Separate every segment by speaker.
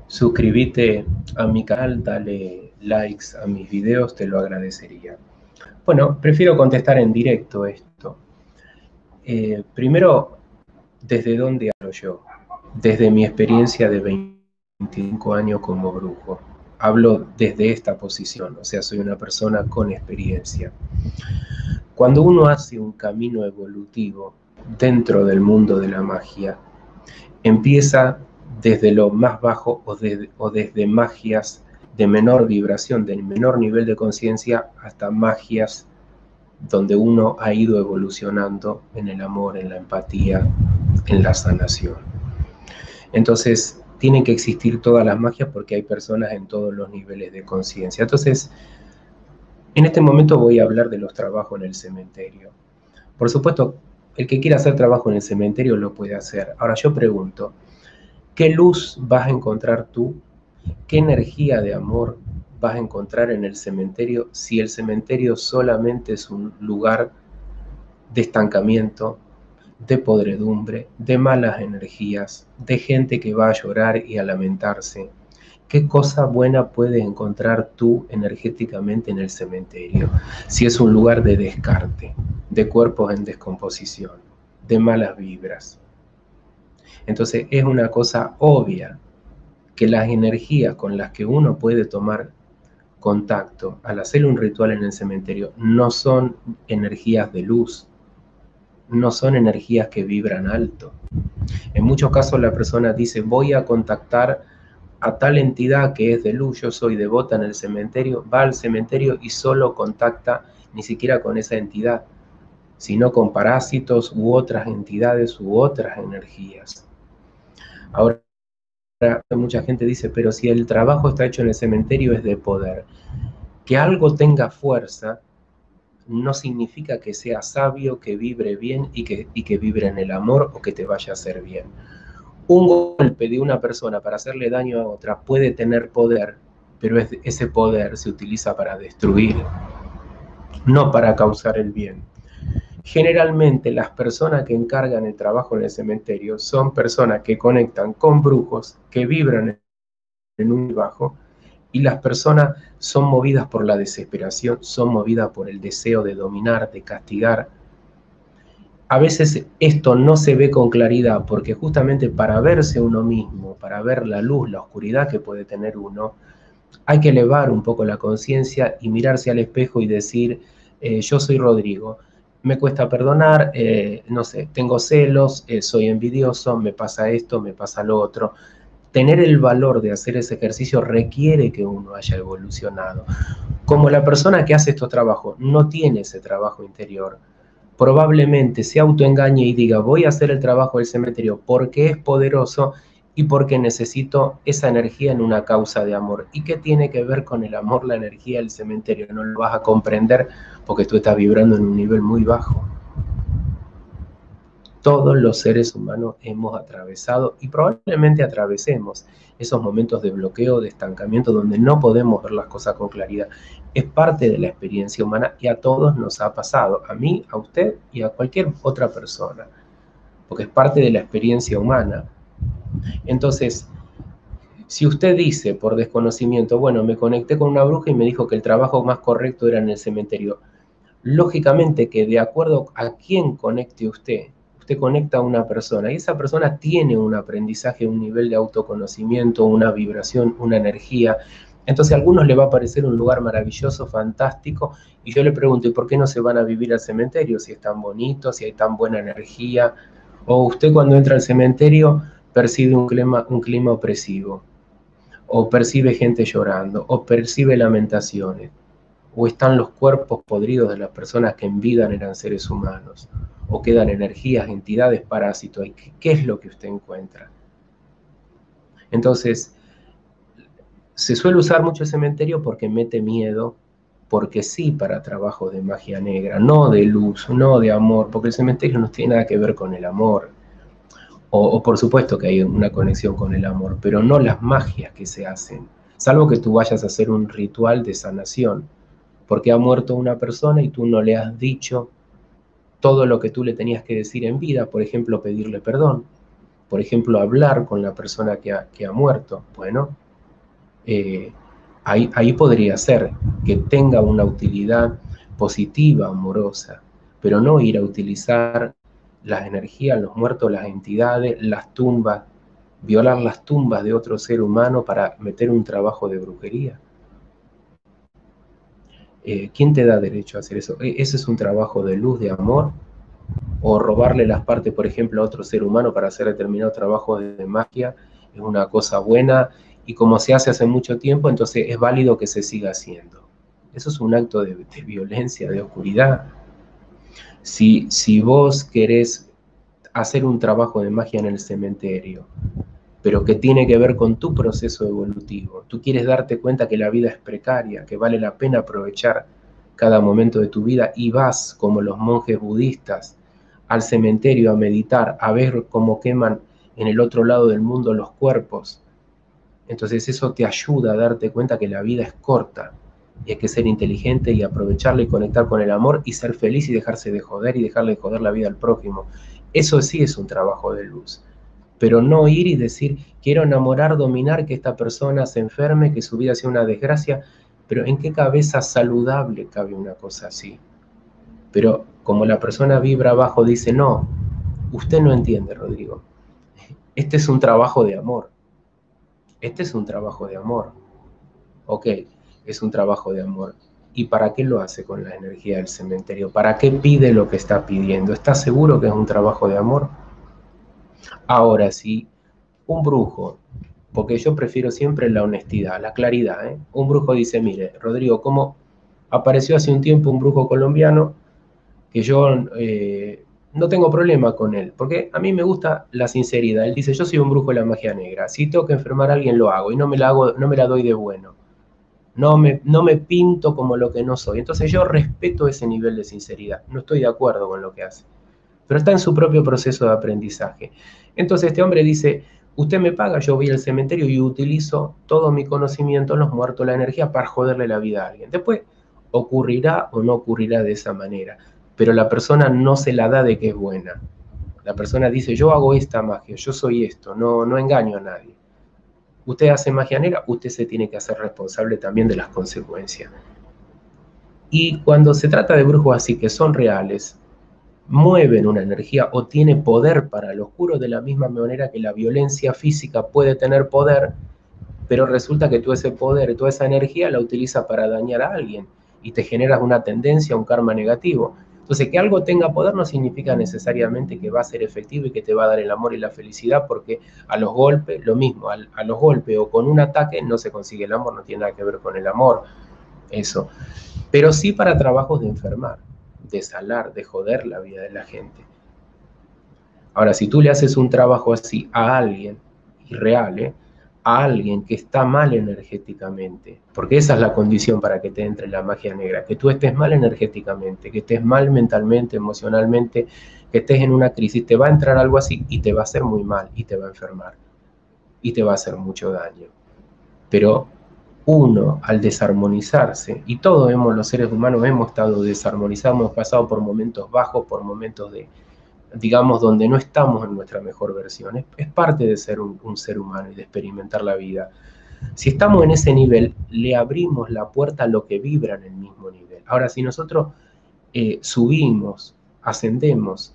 Speaker 1: Suscríbete a mi canal, dale likes a mis videos, te lo agradecería. Bueno, prefiero contestar en directo esto. Primero, ¿desde dónde hablo yo? Desde mi experiencia de 25 años como brujo. Hablo desde esta posición, o sea, soy una persona con experiencia. Cuando uno hace un camino evolutivo dentro del mundo de la magia, empieza desde lo más bajo o desde magias de menor vibración, de menor nivel de conciencia, hasta magias donde uno ha ido evolucionando en el amor, en la empatía, en la sanación. Entonces, tienen que existir todas las magias porque hay personas en todos los niveles de conciencia. Entonces, en este momento voy a hablar de los trabajos en el cementerio. Por supuesto, el que quiera hacer trabajo en el cementerio lo puede hacer. Ahora yo pregunto, ¿qué luz vas a encontrar tú? ¿Qué energía de amor vas a encontrar en el cementerio si el cementerio solamente es un lugar de estancamiento, de podredumbre, de malas energías, de gente que va a llorar y a lamentarse? ¿Qué cosa buena puedes encontrar tú energéticamente en el cementerio si es un lugar de descarte, de cuerpos en descomposición, de malas vibras? Entonces es una cosa obvia que las energías con las que uno puede tomar contacto al hacer un ritual en el cementerio no son energías de luz, no son energías que vibran alto. En muchos casos la persona dice, voy a contactar a tal entidad que es de luz, yo soy devota en el cementerio, va al cementerio y solo contacta ni siquiera con esa entidad, sino con parásitos u otras entidades u otras energías. Ahora, mucha gente dice, pero si el trabajo está hecho en el cementerio es de poder. Que algo tenga fuerza no significa que sea sabio, que vibre bien y que vibre en el amor o que te vaya a hacer bien. Un golpe de una persona para hacerle daño a otra puede tener poder, pero ese poder se utiliza para destruir, no para causar el bien. Generalmente las personas que encargan el trabajo en el cementerio son personas que conectan con brujos, que vibran en un bajo, y las personas son movidas por la desesperación, son movidas por el deseo de dominar, de castigar. A veces esto no se ve con claridad porque justamente para verse uno mismo, para ver la luz, la oscuridad que puede tener uno, hay que elevar un poco la conciencia y mirarse al espejo y decir, yo soy Rodrigo, me cuesta perdonar, no sé, tengo celos, soy envidioso, me pasa esto, me pasa lo otro. Tener el valor de hacer ese ejercicio requiere que uno haya evolucionado. Como la persona que hace estos trabajos no tiene ese trabajo interior, probablemente se autoengañe y diga, voy a hacer el trabajo del cementerio porque es poderoso y porque necesito esa energía en una causa de amor. ¿Y qué tiene que ver con el amor, la energía del cementerio? No lo vas a comprender porque tú estás vibrando en un nivel muy bajo. Todos los seres humanos hemos atravesado y probablemente atravesemos esos momentos de bloqueo, de estancamiento, donde no podemos ver las cosas con claridad. Es parte de la experiencia humana y a todos nos ha pasado, a mí, a usted y a cualquier otra persona, porque es parte de la experiencia humana. Entonces, si usted dice por desconocimiento, bueno, me conecté con una bruja y me dijo que el trabajo más correcto era en el cementerio, lógicamente que de acuerdo a quién conecte usted, usted conecta a una persona y esa persona tiene un aprendizaje, un nivel de autoconocimiento, una vibración, una energía. Entonces a algunos le va a parecer un lugar maravilloso, fantástico, y yo le pregunto, ¿y por qué no se van a vivir al cementerio si es tan bonito, si hay tan buena energía? O usted cuando entra al cementerio percibe un clima opresivo, o percibe gente llorando, o percibe lamentaciones, o están los cuerpos podridos de las personas que en vida eran seres humanos, o quedan energías, entidades, parásitos. ¿Qué es lo que usted encuentra? Entonces, se suele usar mucho el cementerio porque mete miedo, porque sí para trabajo de magia negra, no de luz, no de amor, porque el cementerio no tiene nada que ver con el amor. O por supuesto que hay una conexión con el amor, pero no las magias que se hacen, salvo que tú vayas a hacer un ritual de sanación, porque ha muerto una persona y tú no le has dicho todo lo que tú le tenías que decir en vida, por ejemplo, pedirle perdón. por ejemplo, hablar con la persona que ha muerto. Bueno, ahí podría ser que tenga una utilidad positiva, amorosa, pero no ir a utilizar las energías, los muertos, las entidades, las tumbas, violar las tumbas de otro ser humano para meter un trabajo de brujería. ¿Quién te da derecho a hacer eso? ¿Ese es un trabajo de luz, de amor? ¿O robarle las partes, por ejemplo, a otro ser humano para hacer determinado trabajo de magia es una cosa buena? Y como se hace mucho tiempo, entonces es válido que se siga haciendo. Eso es un acto de violencia, de oscuridad. Si vos querés hacer un trabajo de magia en el cementerio, pero que tiene que ver con tu proceso evolutivo, tú quieres darte cuenta que la vida es precaria, que vale la pena aprovechar cada momento de tu vida, y vas, como los monjes budistas, al cementerio a meditar, a ver cómo queman en el otro lado del mundo los cuerpos. Entonces eso te ayuda a darte cuenta que la vida es corta y hay que ser inteligente y aprovecharla y conectar con el amor y ser feliz y dejarse de joder y dejarle de joder la vida al prójimo. Eso sí es un trabajo de luz. Pero no ir y decir, quiero enamorar, dominar, que esta persona se enferme, que su vida sea una desgracia. Pero ¿en qué cabeza saludable cabe una cosa así? Pero como la persona vibra abajo, dice, no, usted no entiende, Rodrigo. Este es un trabajo de amor. Este es un trabajo de amor. Ok, es un trabajo de amor. ¿Y para qué lo hace con la energía del cementerio? ¿Para qué pide lo que está pidiendo? ¿Está seguro que es un trabajo de amor? Ahora, si un brujo, porque yo prefiero siempre la honestidad, la claridad, ¿eh? Un brujo dice, mire, Rodrigo, como apareció hace un tiempo un brujo colombiano que yo no tengo problema con él, porque a mí me gusta la sinceridad. Él dice, yo soy un brujo de la magia negra, si tengo que enfermar a alguien lo hago y no me la doy de bueno. No me pinto como lo que no soy. Entonces yo respeto ese nivel de sinceridad. No estoy de acuerdo con lo que hace, pero está en su propio proceso de aprendizaje. Entonces este hombre dice, usted me paga, yo voy al cementerio y utilizo todo mi conocimiento, los muertos, la energía, para joderle la vida a alguien. Después ocurrirá o no ocurrirá de esa manera, pero la persona no se la da de que es buena. La persona dice, yo hago esta magia, yo soy esto, no engaño a nadie. Usted hace magia negra, usted se tiene que hacer responsable también de las consecuencias. Y cuando se trata de brujos así que son reales, mueven una energía o tiene poder para el oscuro, de la misma manera que la violencia física puede tener poder, pero resulta que tú ese poder, toda esa energía la utilizas para dañar a alguien y te generas una tendencia, un karma negativo. Entonces, que algo tenga poder no significa necesariamente que va a ser efectivo y que te va a dar el amor y la felicidad, porque a los golpes, lo mismo, a los golpes o con un ataque no se consigue el amor, no tiene nada que ver con el amor, eso. Pero sí para trabajos de enfermar, de salar, de joder la vida de la gente. Ahora, si tú le haces un trabajo así a alguien, irreal, a alguien que está mal energéticamente, porque esa es la condición para que te entre la magia negra, que tú estés mal energéticamente, que estés mal mentalmente, emocionalmente, que estés en una crisis, te va a entrar algo así y te va a hacer muy mal y te va a enfermar y te va a hacer mucho daño. Pero uno, al desarmonizarse, y todos los seres humanos hemos estado desarmonizados, hemos pasado por momentos bajos, por momentos de, digamos, donde no estamos en nuestra mejor versión. Es parte de ser un ser humano y de experimentar la vida. Si estamos en ese nivel, le abrimos la puerta a lo que vibra en el mismo nivel. Ahora, si nosotros subimos, ascendemos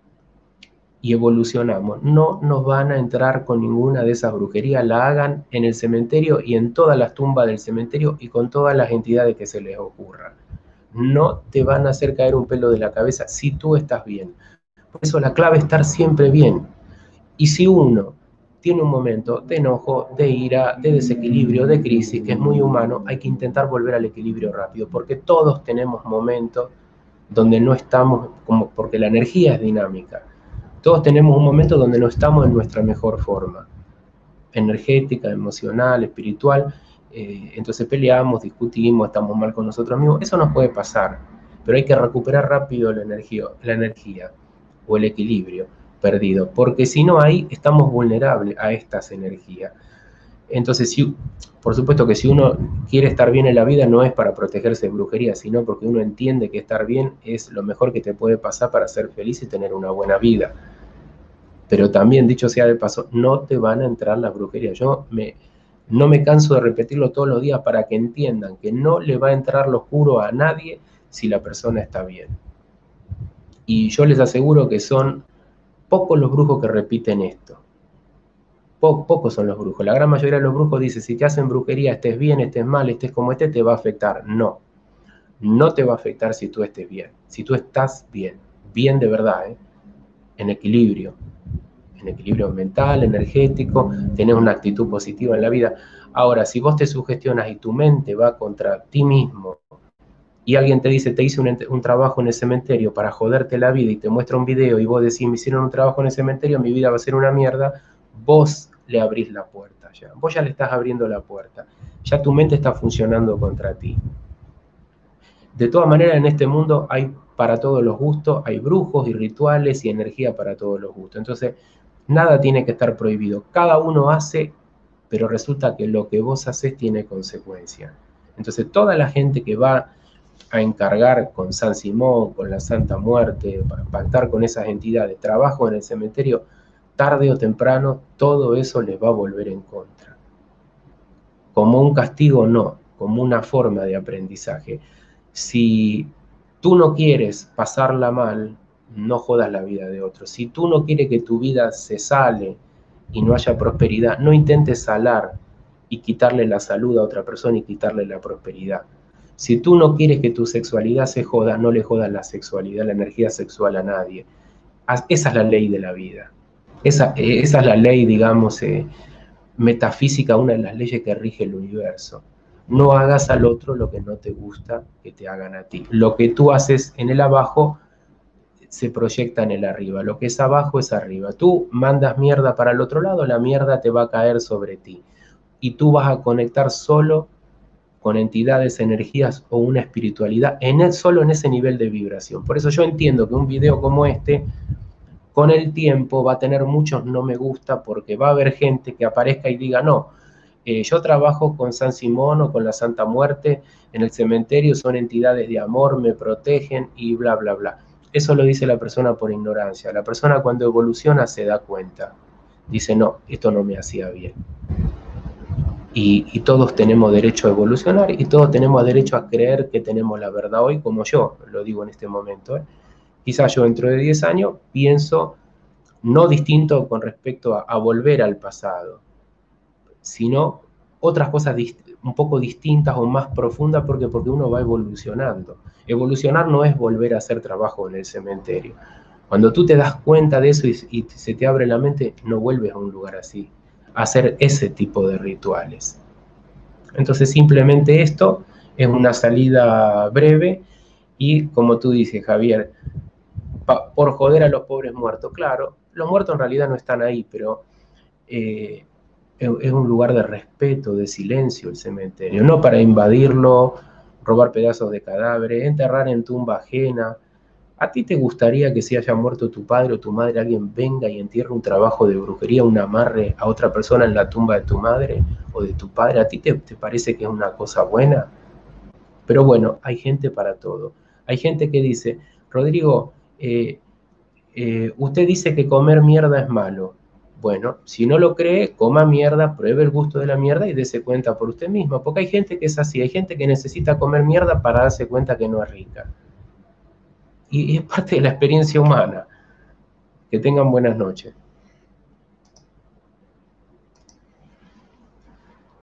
Speaker 1: y evolucionamos, no nos van a entrar con ninguna de esas brujerías, la hagan en el cementerio y en todas las tumbas del cementerio y con todas las entidades que se les ocurra. No te van a hacer caer un pelo de la cabeza si tú estás bien. Por eso la clave es estar siempre bien. Y si uno tiene un momento de enojo, de ira, de desequilibrio, de crisis, que es muy humano, hay que intentar volver al equilibrio rápido, porque todos tenemos momentos donde no estamos, porque la energía es dinámica. Todos tenemos un momento donde no estamos en nuestra mejor forma, energética, emocional, espiritual. Entonces peleamos, discutimos, estamos mal con nosotros mismos. Eso nos puede pasar, pero hay que recuperar rápido la energía o el equilibrio perdido, porque si no, ahí estamos vulnerables a estas energías. Entonces, por supuesto que si uno quiere estar bien en la vida, no es para protegerse de brujería, sino porque uno entiende que estar bien es lo mejor que te puede pasar para ser feliz y tener una buena vida. Pero también, dicho sea de paso, no te van a entrar la brujería. No me canso de repetirlo todos los días para que entiendan que no le va a entrar lo oscuro a nadie si la persona está bien. Y yo les aseguro que son pocos los brujos que repiten esto. Pocos son los brujos. La gran mayoría de los brujos dicen, si te hacen brujería, estés bien, estés mal, estés como estés, te va a afectar. No, no te va a afectar si tú estés bien. Si tú estás bien, bien de verdad, en equilibrio mental, energético, tenés una actitud positiva en la vida. Ahora, si vos te sugestionas y tu mente va contra ti mismo y alguien te dice, te hice un trabajo en el cementerio para joderte la vida y te muestra un video y vos decís, me hicieron un trabajo en el cementerio, mi vida va a ser una mierda, vos le abrís la puerta ya. Vos ya le estás abriendo la puerta. Ya tu mente está funcionando contra ti. De todas maneras, en este mundo hay para todos los gustos, hay brujos y rituales y energía para todos los gustos. Entonces, nada tiene que estar prohibido. Cada uno hace, pero resulta que lo que vos haces tiene consecuencias. Entonces, toda la gente que va a encargar con San Simón, con la Santa Muerte, para pactar con esas entidades, trabajo en el cementerio, tarde o temprano, todo eso les va a volver en contra. Como un castigo, no, como una forma de aprendizaje. Si tú no quieres pasarla mal, no jodas la vida de otros. Si tú no quieres que tu vida se sale y no haya prosperidad, no intentes salar y quitarle la salud a otra persona y quitarle la prosperidad. Si tú no quieres que tu sexualidad se joda, no le jodas la sexualidad, la energía sexual a nadie. Esa es la ley de la vida. Esa es la ley, digamos, metafísica, una de las leyes que rige el universo. No hagas al otro lo que no te gusta que te hagan a ti. Lo que tú haces en el abajo se proyecta en el arriba. Lo que es abajo es arriba. Tú mandas mierda para el otro lado, la mierda te va a caer sobre ti. Y tú vas a conectar solo con entidades, energías o una espiritualidad, solo en ese nivel de vibración. Por eso yo entiendo que un video como este, con el tiempo va a tener muchos no me gusta, porque va a haber gente que aparezca y diga, no, yo trabajo con San Simón o con la Santa Muerte en el cementerio, son entidades de amor, me protegen y bla, bla, bla. Eso lo dice la persona por ignorancia. La persona cuando evoluciona se da cuenta. Dice, no, esto no me hacía bien. Y todos tenemos derecho a evolucionar y todos tenemos derecho a creer que tenemos la verdad hoy, como yo lo digo en este momento. Quizás yo dentro de 10 años pienso no distinto con respecto a volver al pasado, sino otras cosas un poco distintas o más profundas, porque uno va evolucionando. Evolucionar no es volver a hacer trabajo en el cementerio. Cuando tú te das cuenta de eso y se te abre la mente, no vuelves a un lugar así, a hacer ese tipo de rituales. Entonces simplemente esto es una salida breve y, como tú dices, Javier, por joder a los pobres muertos. Claro, los muertos en realidad no están ahí, pero es un lugar de respeto, de silencio el cementerio, no para invadirlo, robar pedazos de cadáveres, enterrar en tumba ajena. ¿A ti te gustaría que si haya muerto tu padre o tu madre, alguien venga y entierre un trabajo de brujería, un amarre a otra persona en la tumba de tu madre o de tu padre? ¿A ti te parece que es una cosa buena? Pero bueno, hay gente para todo. Hay gente que dice, Rodrigo, usted dice que comer mierda es malo. Bueno, si no lo cree, coma mierda, pruebe el gusto de la mierda y dése cuenta por usted mismo. Porque hay gente que es así, hay gente que necesita comer mierda para darse cuenta que no es rica. Y es parte de la experiencia humana. Que tengan buenas noches.